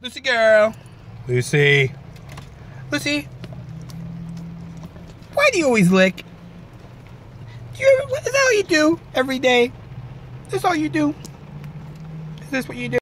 Lucy girl. Lucy. Lucy. Why do you always lick? Is that all you do every day? Is this all you do? Is this what you do?